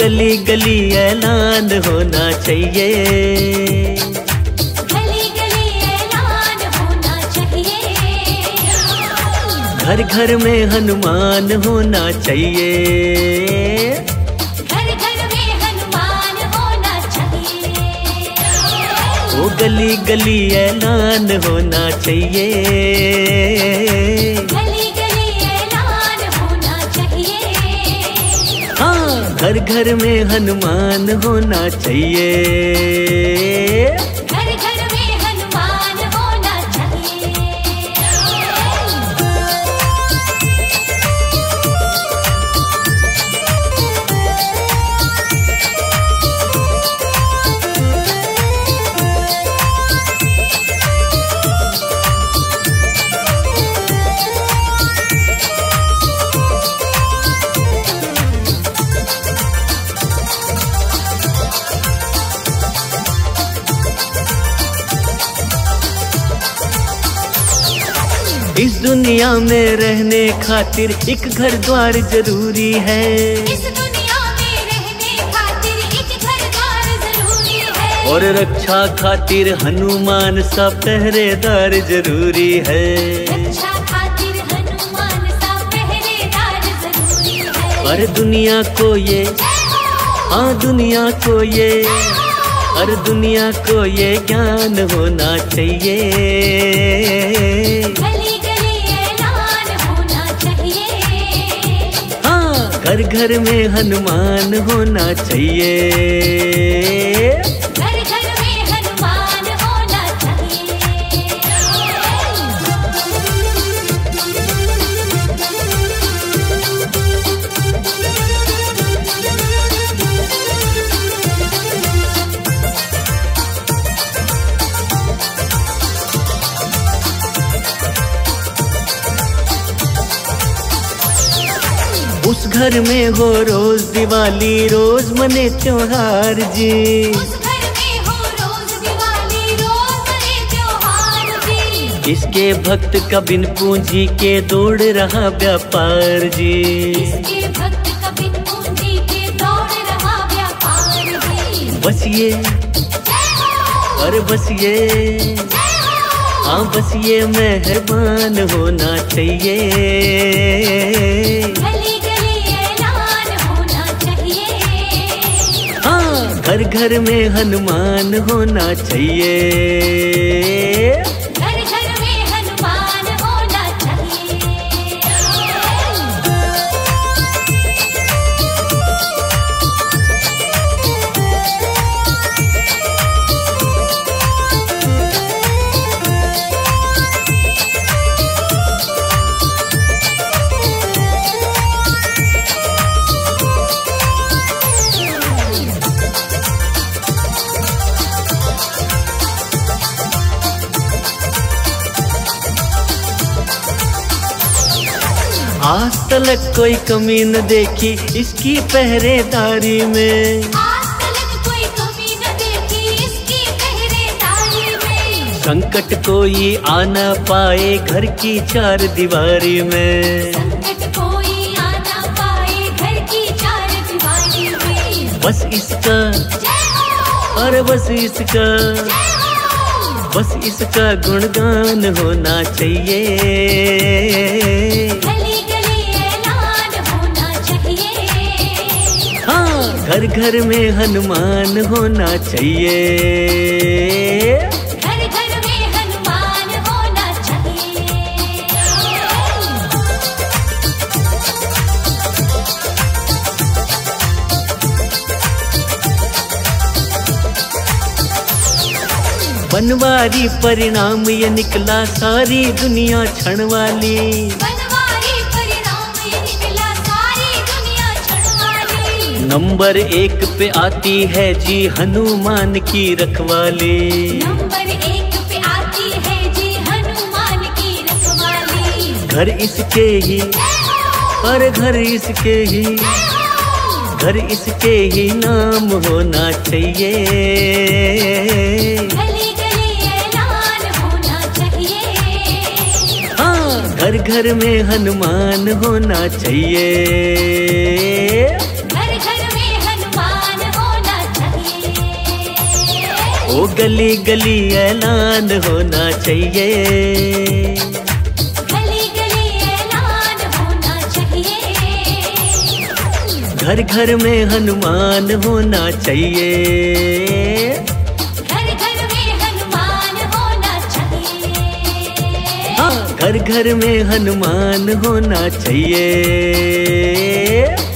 गली गली ऐलान होना चाहिए, गली गली ऐलान होना चाहिए। घर घर में हनुमान होना चाहिए, घर घर में हनुमान होना चाहिए। ओ गली गली ऐलान होना चाहिए, गली गली ऐलान होना चाहिए। हाँ घर घर में हनुमान होना चाहिए, घर घर में हनुमान होना चाहिए। इस दुनिया में रहने खातिर एक घर द्वार जरूरी है, इस दुनिया में रहने खातिर एक घर द्वार जरूरी है। और रक्षा खातिर हनुमान सा पहरेदार जरूरी है, रक्षा खातिर हनुमान सा पहरेदार जरूरी है। और दुनिया को ये, हाँ दुनिया को ये, और दुनिया को ये ज्ञान होना चाहिए, गली गली ऐलान होना चाहिए। हाँ घर घर में हनुमान होना चाहिए, घर घर में हनुमान होना चाहिए। उस घर में हो रोज दिवाली, रोज मने त्योहार जी, उस घर में हो रोज दिवाली, रोज मने त्योहार जी। इसके भक्त का बिन पूंजी के दौड़ रहा व्यापार जी, इसके भक्त कभी पूंजी के दौड़ रहा व्यापार जी। बस ये, अरे बस ये, हाँ बस ये मेहरबान होना चाहिए, गली गली ऐलान होना चाहिए। हाँ घर घर में हनुमान होना चाहिए, घर घर में हनुमान होना चाहिए। आज तलक कोई कमी न देखी इसकी पहरेदारी में, आज तलक कोई कमी न देखी इसकी पहरेदारी में। संकट कोई आ न पाए घर की चार दीवारी में, संकट कोई आ ना पाए घर की चार दीवारी में। बस इसका, जय हो, अरे बस इसका, जय हो। बस इसका गुणगान होना चाहिए, गली गली ऐलान होना चाहिए। हाँ घर घर में हनुमान होना चाहिए, घर घर में हनुमान होना चाहिए। बनवारी परिणाम ये निकला सारी दुनिया क्षण वाली, बनवारी परिणाम ये निकला सारी दुनिया छड़वाली। नंबर 1 पे आती है जी हनुमान की रखवाली, नंबर 1 पे आती है जी हनुमान की रखवाली। घर इसके ही, और घर इसके ही, घर इसके ही नाम होना चाहिए, गली गली ऐलान होना चाहिए। हाँ घर घर में हनुमान होना चाहिए, घर घर में हनुमान ओ गली गली ऐलान होना चाहिए, गली गली ऐलान होना चाहिए, घर घर में हनुमान होना चाहिए, घर घर में हनुमान होना चाहिए, हाँ घर घर में हनुमान होना चाहिए।